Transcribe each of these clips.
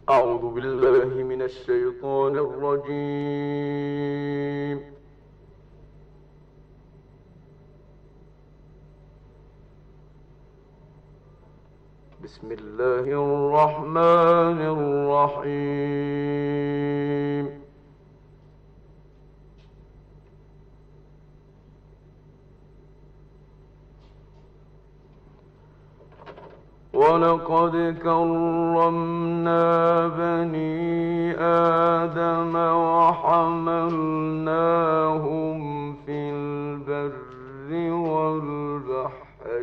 أعوذ بالله من الشيطان الرجيم. بسم الله الرحمن الرحيم. ولقد كرمنا بني آدم وحملناهم في البر والبحر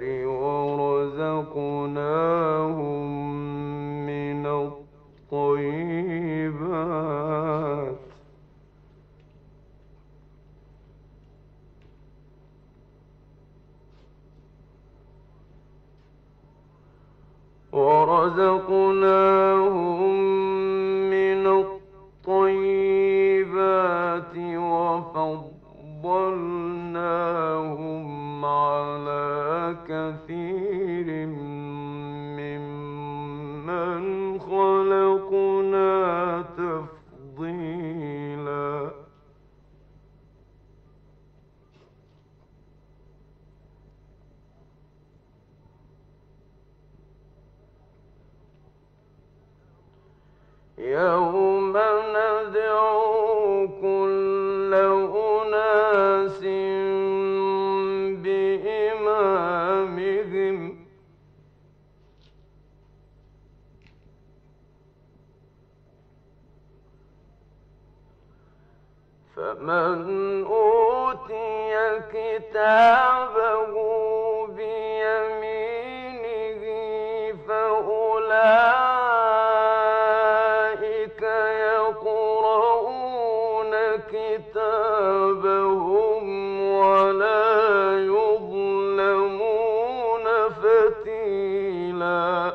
ورزقناهم من الطيبات ورزقناهم من الطيبات وفضلناهم على كثير ممن خلقنا تفضيلا. يوم ندعو كل أناس بإمامهم فمن أوتي كتابه بيمينه فأولئك يقرؤون كتابهم ولا يظلمون فتيلا.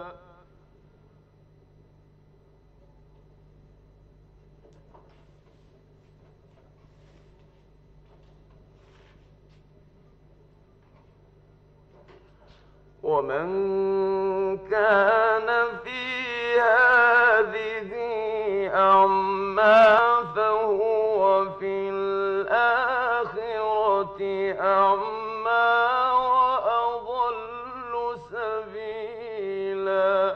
ومن كان في هذه أعمى فهو في الآخرة أعمى وأضل سبيلا.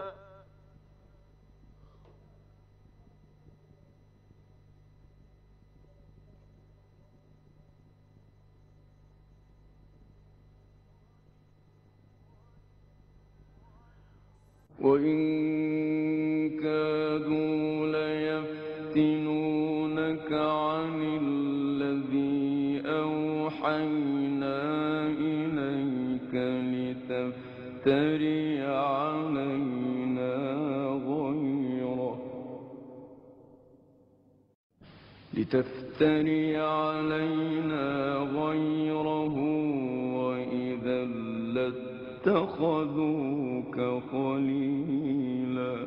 وإن كادوا ليفتنونك عن الذي أوحينا إليك لتفتري علينا غيره وإذا لاتخذوك خليلا.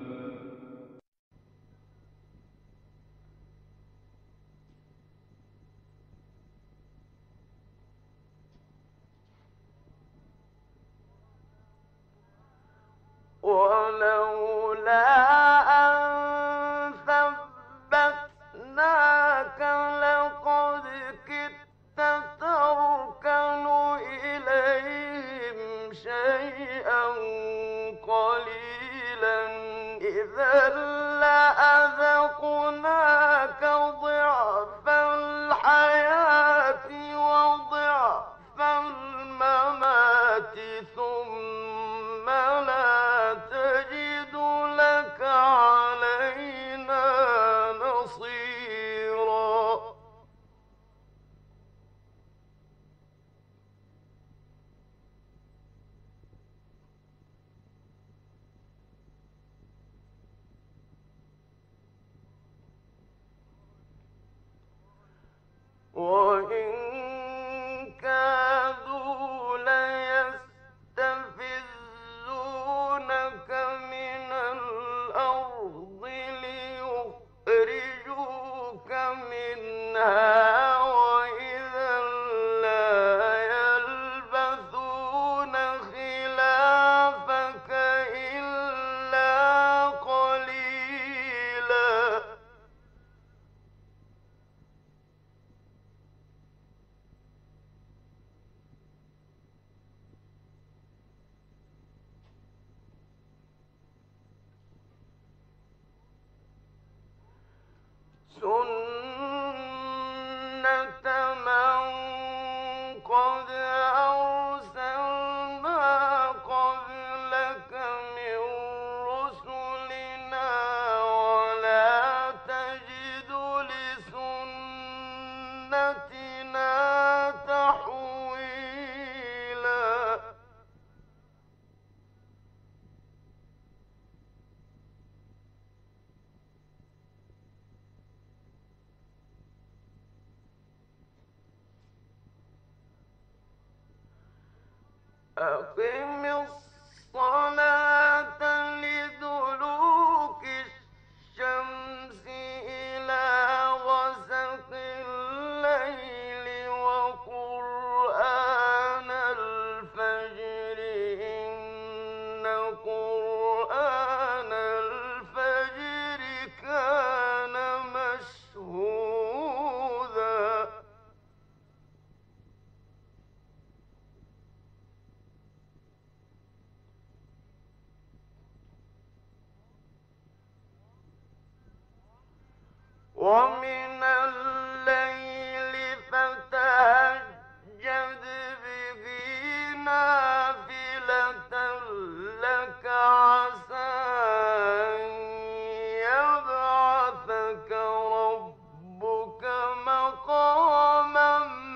ولولا أن ثبتناك لقد كدت تركن إليهم شيئا قليلا. أقم الصلاة لدلوك الشمس إلى غسق الليل وقرآن الفجر إن قرآن الفجر كان مشهودا ومن الليل فتهجد به نافلة لك عسى أن يبعثك ربك مقاما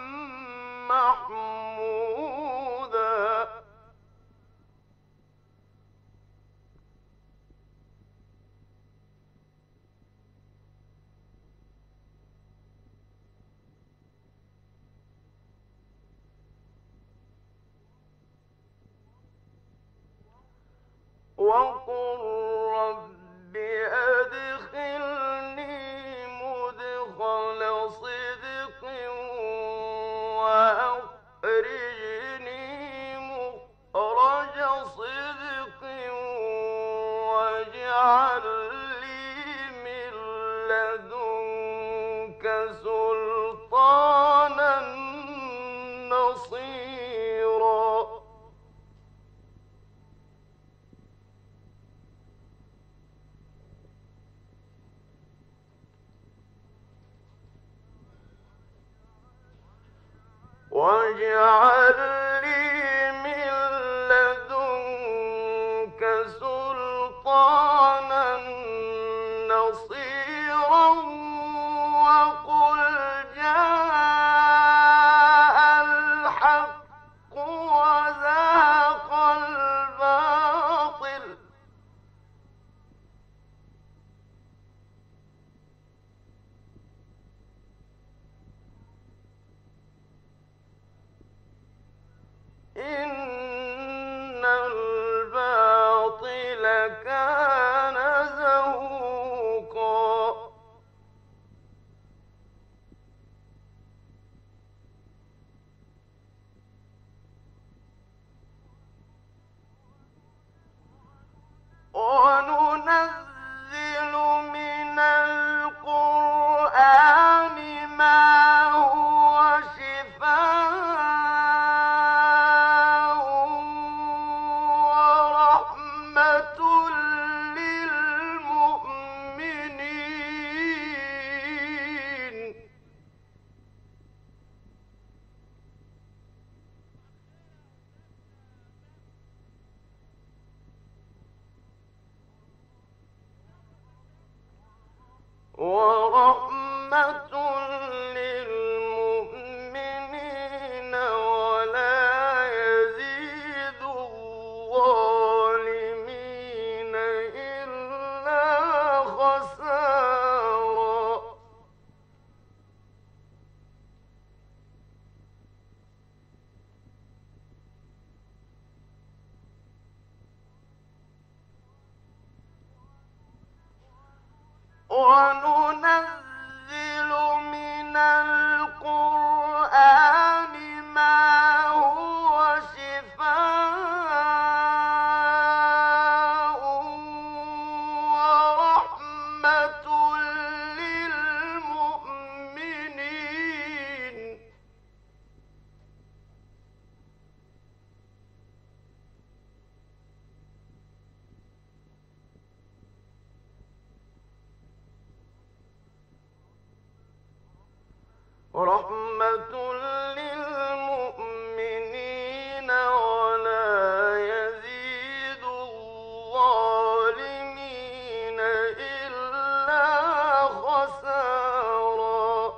محمودا وقل رب أدخلني مدخل صدق وأخرجني مخرج صدق واجعل لي من لدنك سلطانا نصيرا واجعل لي من لدنك سلطانا نصيرا وقل جاء الحق وزهق الباطل إن الباطل كان زهوقا وننزل من القرآن ما هو شفاء ورحمة للمؤمنين ورحمة للمؤمنين ولا يزيد الظالمين إلا خسارا وننزل من القرآن ما هو شفاء ورحمة للمؤمنين رحمة للمؤمنين ولا يزيد الظالمين إلا خسارا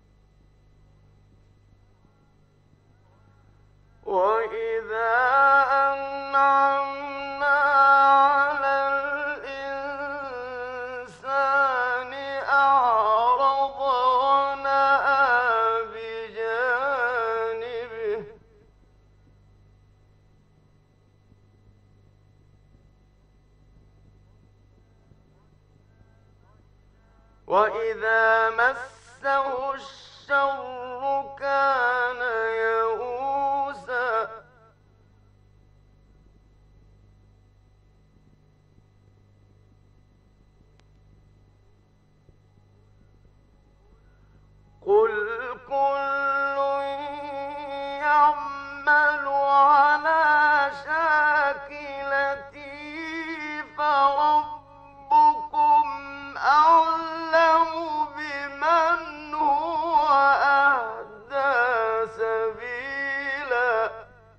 وإذا وإذا مسه الشر كان يئوسا قل كل يعمل على شاكلته فربكم أعلم بمن هو أهدى سبيلا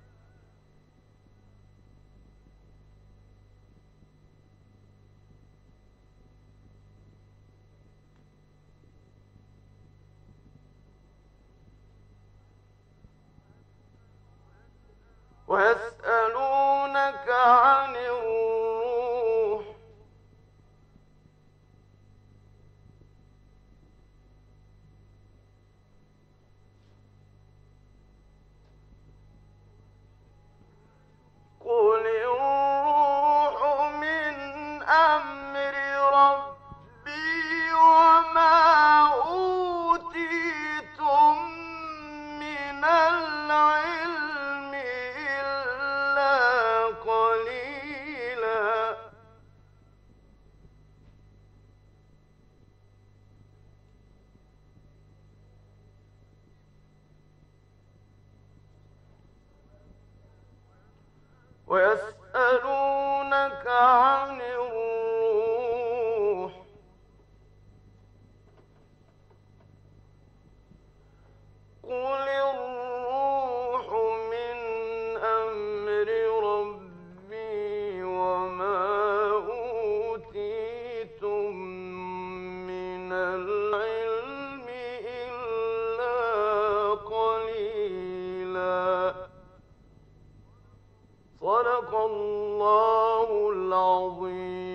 ويسألونك عن الروح قل الروح من أمر ربي وما أوتيتم من العلم إلا قليلا ويسألونك عن الروح قل الروح من أمر ربي وما أوتيتم من العلم إلا قليلا صدق الله العظيم.